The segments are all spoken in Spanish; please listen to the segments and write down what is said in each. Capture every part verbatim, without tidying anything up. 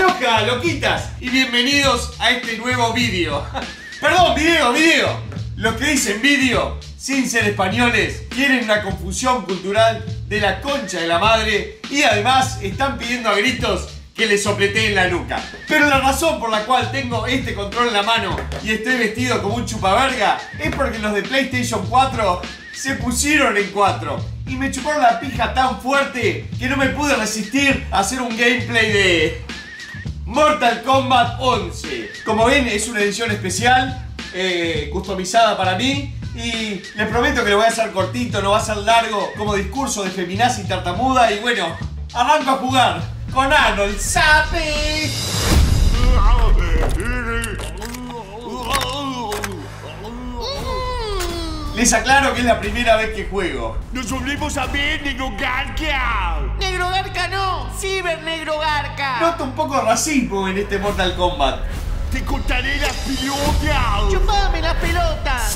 Aloha, loquitas, y bienvenidos a este nuevo vídeo. Perdón, video, video. Los que dicen vídeo, sin ser españoles, quieren una confusión cultural de la concha de la madre y además están pidiendo a gritos que les sopleteen la nuca. Pero la razón por la cual tengo este control en la mano y estoy vestido como un chupaverga es porque los de PlayStation cuatro se pusieron en cuatro y me chuparon la pija tan fuerte que no me pude resistir a hacer un gameplay de Mortal Kombat once. Como ven, es una edición especial, eh, customizada para mí. Y les prometo que lo voy a hacer cortito, no va a ser largo, como discurso de feminazi tartamuda. Y bueno, arranco a jugar con Arnold Sapi. Les aclaro que es la primera vez que juego. ¡Nos volvemos a ver, Negro Garca! ¡Negro Garca no! ¡Ciber Negro Garca! Noto un poco de racismo en este Mortal Kombat. ¡Te cortaré las pelotas! ¡Chupame las pelotas!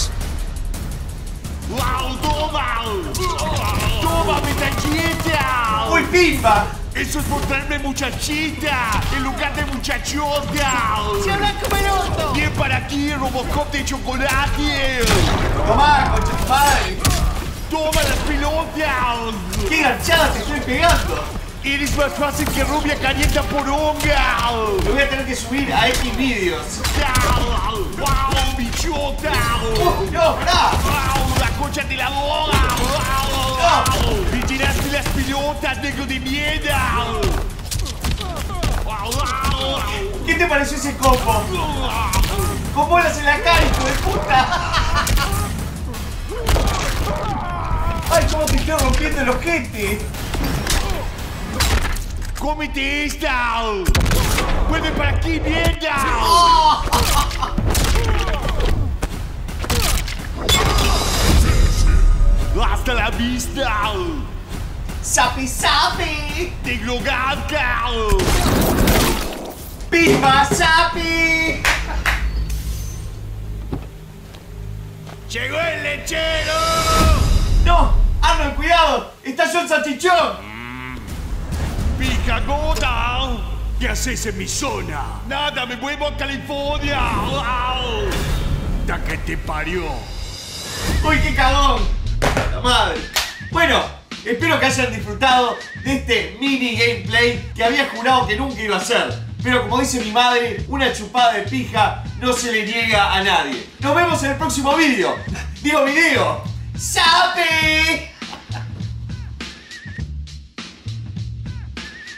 ¡Wow, toma! ¡Toma, metallita! ¡Uy, pipa! ¡Eso es por traerme muchachita en lugar de muchachota! ¡Se habla como el orto! ¡Bien para aquí, Robocop de chocolate! Tomá, concha tu madre. ¡Toma las pelotas! ¡Qué garchada te estoy pegando! ¡Eres más fácil que rubia calienta poronga! Lo voy a tener que subir a X vídeos. ¡Wow, bichota! ¡Uh, no, pará! ¡Wow, la concha de la boga! ¡Wow! ¡Me tiraste las pelotas, negro de mierda! ¿Qué te pareció ese combo? ¡Con bolas en la cara, hijo de puta! ¡Ay, cómo te estoy rompiendo el ojete! ¡Cómete esta! ¡Vuelve para aquí, mierda! ¡Oh! ¡Hasta la vista! ¡Sapi, sapi! ¡Negro Garca! ¡Pipa, sapi! ¡Llegó el lechero! ¡No! ¡Arnold, cuidado! ¡Estalló el salchichón! ¡Pija gorda! ¿Qué haces en mi zona? ¡Nada! ¡Me vuelvo a California! ¡Wow! ¡Da que te parió! ¡Uy, qué cagón! ¡La madre! Bueno, espero que hayan disfrutado de este mini gameplay que había jurado que nunca iba a hacer. Pero como dice mi madre, una chupada de pija no se le niega a nadie. Nos vemos en el próximo vídeo. Digo video. ¡Sapi!